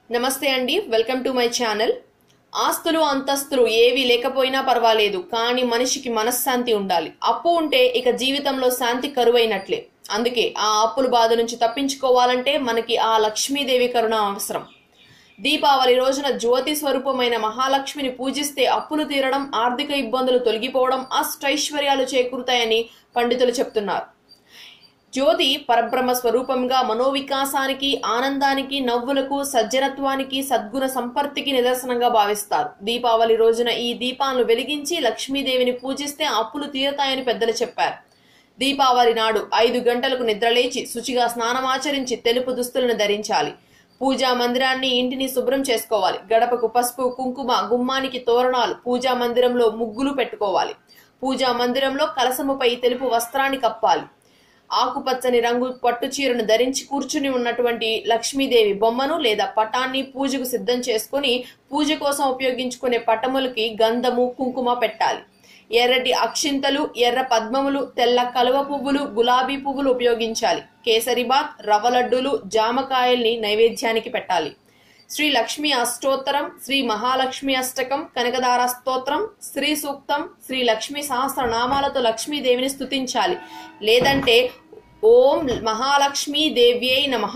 నమస్తే అండి, welcome to my channel. ఆస్తులు అంతస్తులు ఏవి లేకపోయినా పర్వాలేదు, కానీ మనిషికి మనశ్శాంతి ఉండాలి. అప్పు ఉంటే ఇక జీవితంలో శాంతి కరువైనట్లే. అందుకే ఆ అప్పుల బాధ నుంచి తప్పించుకోవాలంటే మనకి ఆ లక్ష్మీదేవి కరుణ అవసరం. దీపావళి రోజున జ్యోతి స్వరూపమైన మహాలక్ష్మిని పూజిస్తే అప్పులు తీరడం, ఆర్థిక ఇబ్బందులు తొలగిపోవడం, అష్టైశ్వర్యాలు చేకూరుతాయని పండితులు చెప్తున్నారు. జ్యోతి పరబ్రహ్మ స్వరూపంగా మనోవికాసానికి, ఆనందానికి, నవ్వులకు, సజ్జనత్వానికి, సద్గుణ సంపత్తికి నిదర్శనంగా భావిస్తారు. దీపావళి రోజున ఈ దీపాలను వెలిగించి లక్ష్మీదేవిని పూజిస్తే అప్పులు తీరతాయని పెద్దలు చెప్పారు. దీపావళి నాడు 5 గంటలకు నిద్రలేచి శుచిగా స్నానమాచరించి తెలుపు దుస్తులను ధరించాలి. పూజా మందిరాన్ని, ఇంటిని శుభ్రం చేసుకోవాలి. గడపకు పసుపు, కుంకుమ, గుమ్మానికి తోరణాలు, పూజా మందిరంలో ముగ్గులు పెట్టుకోవాలి. పూజా మందిరంలో కలసముపై తెలుపు వస్త్రాన్ని కప్పాలి. ఆకుపచ్చని రంగు పట్టు చీరను ధరించి కూర్చుని ఉన్నటువంటి లక్ష్మీదేవి బొమ్మను లేదా పటాన్ని పూజకు సిద్ధం చేసుకుని పూజ కోసం ఉపయోగించుకునే పటములకి గంధము, కుంకుమ పెట్టాలి. ఎర్రటి అక్షింతలు, ఎర్ర పద్మములు, తెల్ల కలువ పువ్వులు, గులాబీ పువ్వులు ఉపయోగించాలి. కేసరిబాత్, రవ్వ లడ్డూలు, జామకాయల్ని నైవేద్యానికి పెట్టాలి. శ్రీ లక్ష్మీ అష్టోత్తరం, శ్రీ మహాలక్ష్మి అష్టకం, కనకదార స్తోత్రం, శ్రీ సూక్తం, శ్రీ లక్ష్మీ సహస్రనామాలతో లక్ష్మీదేవిని స్తుతించాలి. లేదంటే ఓం మహాలక్ష్మీ దేవ్యై నమః,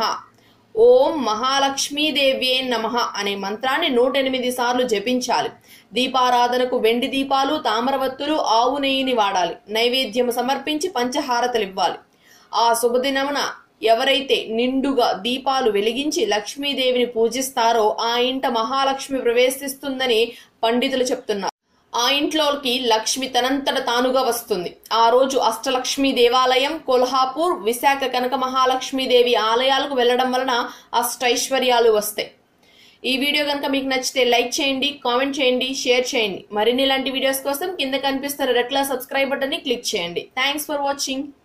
ఓం మహాలక్ష్మీ దేవ్యై నమః అనే మంత్రాన్ని 108 సార్లు జపించాలి. దీపారాధనకు వెండి దీపాలు, తామరవత్తులు, ఆవు నెయ్యిని వాడాలి. నైవేద్యం సమర్పించి పంచహారతలివ్వాలి. ఆ శుభదినమున ఎవరైతే నిండుగా దీపాలు వెలిగించి లక్ష్మీదేవిని పూజిస్తారో ఆ ఇంట మహాలక్ష్మి ప్రవేశిస్తుందని పండితులు చెప్తున్నారు. ఆ ఇంట్లోకి లక్ష్మి తనంతట తానుగా వస్తుంది. ఆ రోజు అష్టలక్ష్మి దేవాలయం, కొల్హాపూర్, విశాఖ కనక మహాలక్ష్మీదేవి ఆలయాలకు వెళ్లడం వలన అష్టైశ్వర్యాలు వస్తాయి. ఈ వీడియో కనుక మీకు నచ్చితే లైక్ చేయండి, కామెంట్ చేయండి, షేర్ చేయండి. మరిన్ని ఇలాంటి వీడియోస్ కోసం కింద కనిపిస్తున్న రెడ్ కలర్ సబ్స్క్రైబ్ బటన్ ని క్లిక్ చేయండి. Thanks for watching.